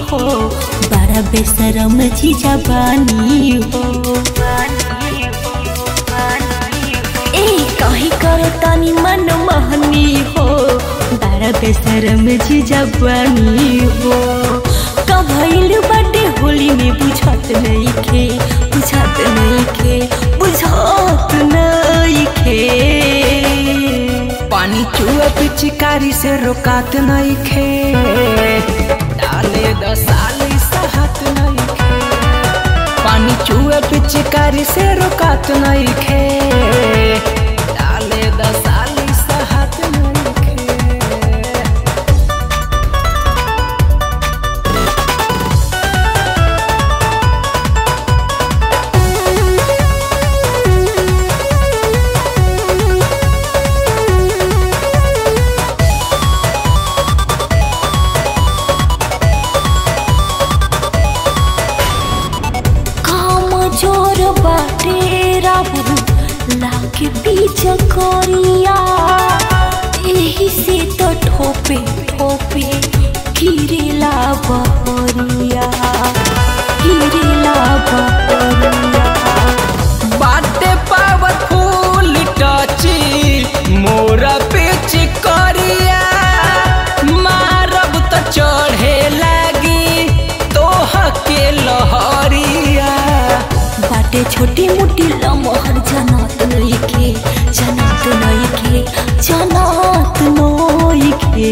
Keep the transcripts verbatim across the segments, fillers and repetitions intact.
हो, बड़ा बेशरम जीजा बानी हो। ए कहीं करो तानी मन महनी हो, बड़ा बेशरम जीजा बानी हो। कभइल बड़े होली में बुझात नहीं खे, बुझात नहीं खे, बुझात नहीं खे। पानी चुआ पिचकारी से रोकात नहीं खे, डाले दसाली सहत नहीं खे। पानी चुआ पिचकारी से रोकात नहीं खे, डाले दसाली सहत नहीं खे। जोर बाटे राबू लाके पीछे कोरिया, यही से तो ठोपे ठोपे गिरेला बहरिया, गिरेला बहरिया। बाटे पावरफुल टची मोरा पिच करिया, मारब तो चढ़े लगी तोह के लहरिया। बाटे छोटी मोटी लमहर जनात नहीं खे, जनात नहीं खे, जनात नहीं खे।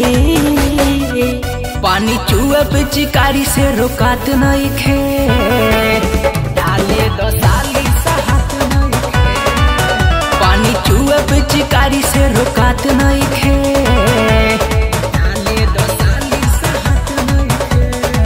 पानी चुआ पिचकारी से रोकात नहीं खे, डाले दसाली सहत नहीं खे। पानी चुआ पिचकारी से रोकात नहीं खे, डाले दसाली सहत नहीं खे।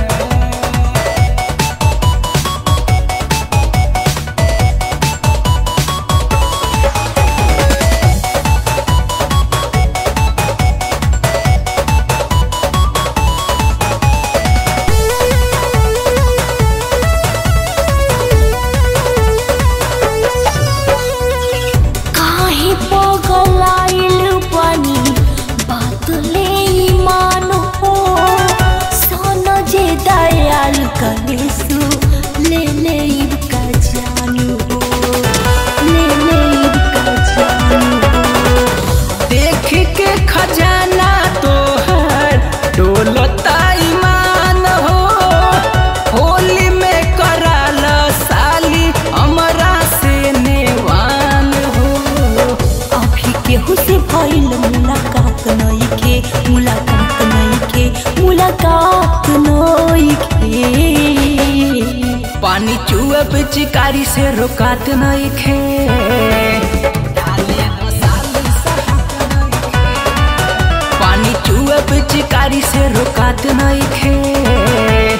कलेसु ले ले इबका जानू हो, ले ले इबका जानू हो। देख के खजाना तोहर डोलता ईमान हो, होली में कराल साली हमरा से नेवान हो। अभी केहू से भइल मुलाकात नहीं के, मुलाकात नहीं के, मुलाकात नहीं के। पानी चुआ पिचकारी से रोकात नहीं खे, डाले दसाली सहत नहीं खे। पानी चुआ पिचकारी से रोकात नहीं खे।